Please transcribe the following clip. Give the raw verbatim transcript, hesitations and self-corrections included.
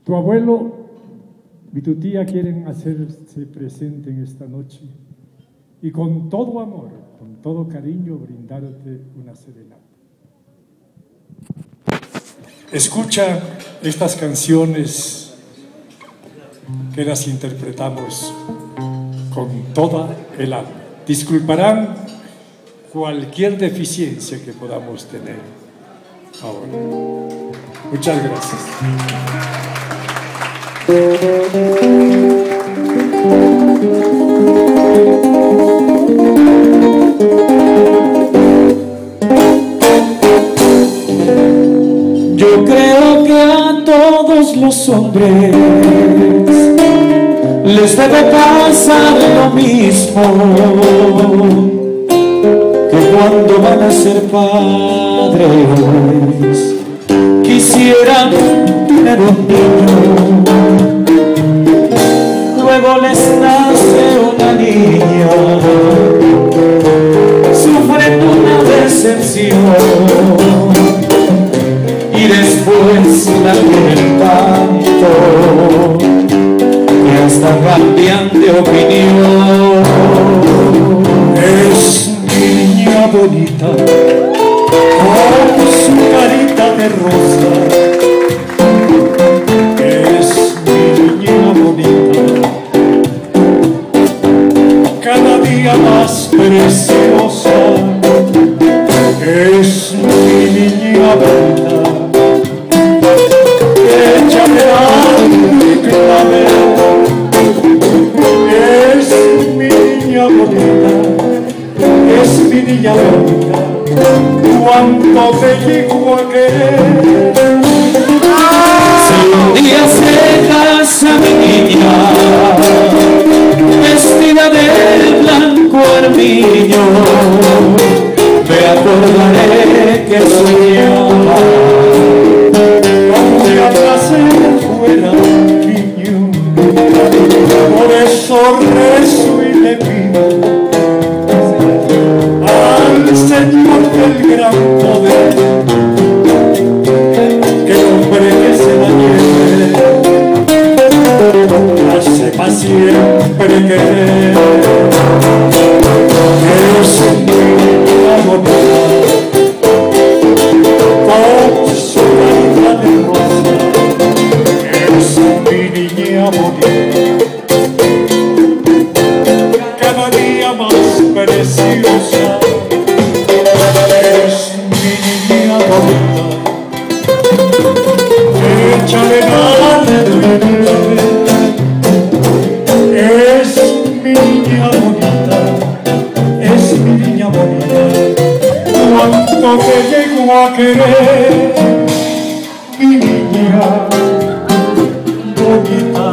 Tu abuelo y tu tía quieren hacerse presente en esta noche y con todo amor, con todo cariño, brindarte una serenata. Escucha estas canciones que las interpretamos con toda el alma. Disculparán cualquier deficiencia que podamos tener ahora. Muchas gracias. Yo creo que a todos los hombres les debe pasar lo mismo, que cuando van a ser padres quisieran tener un niño, luego les nace una niña, sufren una decepción y después la quieren tanto que hasta cambian de opinión. Es mi niña bonita, con su carita de rosa. Es mi niña bonita, cada día más preciosa. Es mi niña bonita, échame a mi clavel. Es mi niña bonita, es mi niña bonita, cuánto te llego a querer. Si un día se casa mi niña, vestida de blanco armiño, me acordaré que soñaba con que atrás fuera niño. Por eso rezo y le pido al Señor del gran poder que el hombre que se la lleve la sepa siempre querer. Es mi niña bonita, con su carita de rosa. Es mi niña bonita, cada día más preciosa. Es mi niña bonita, échale ganas de vivir. Es mi niña bonita, es mi niña bonita, cuánto te llego a querer, mi niña bonita.